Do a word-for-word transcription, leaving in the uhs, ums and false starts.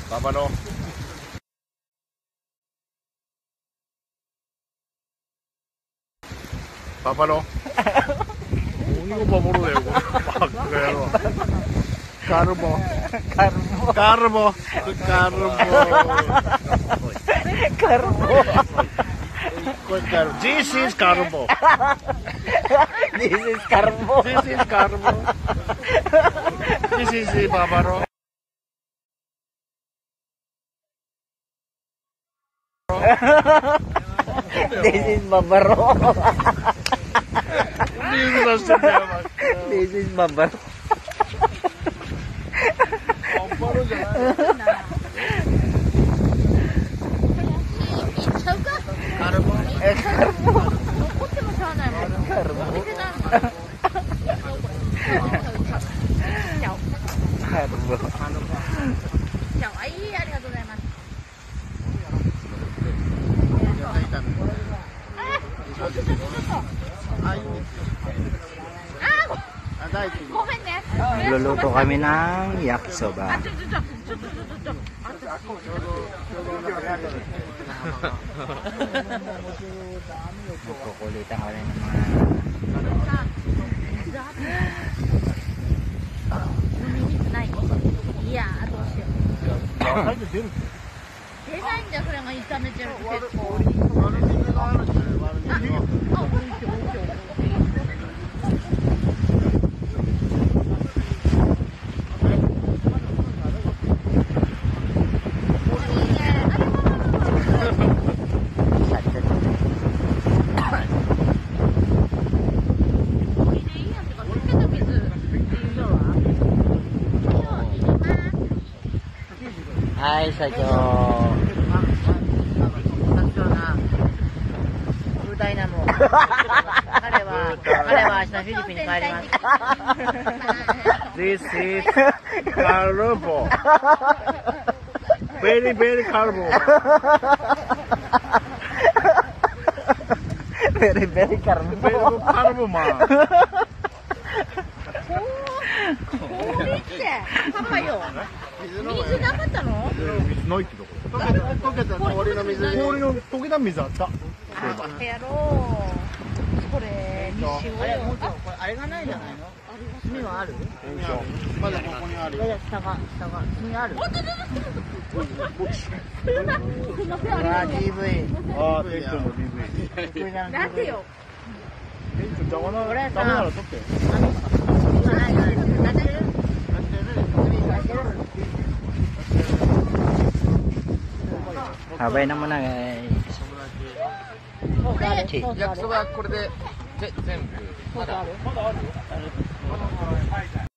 ババロババロ何がババロだよこれバカ野郎カルボカルボカルボカルボカルボこれカルボ This is カルボ This is カルボ This is カルボ This is ババロ This is babaro This is してんだよ This is babaro ババロじゃないカルボえカルボ残ってもしゃあないもん。 カルボ見てないもん。 カルボかわいい、ありがとうございます。ごめんね。 Luluto kami ng yakisoba. Magkukulitan ko rin ng mga いやー、どうしよう。出ないんだよ、これが炒めてると結構。あ、あ、 はい、社長。 ブーダイナモ。彼は、彼は明日フィリピンに帰ります。 This is カルボ Very very カルボ Very very カルボ。 カルボマン氷って、パパよ。水なかったの？ 水ないけど溶けた氷の水氷の溶けた水あったあ、やろう。これにしようよ。 あれがないじゃないの？炭はある？ まだここにあるよいや下が下が炭ある。 うわ、ディーブイ。 ああテントの ディーブイだってよ。 テント邪魔なダメなら取って今ないない。なってる？ Habay na muna guys. 焼きそばこれで全部まだあるまだある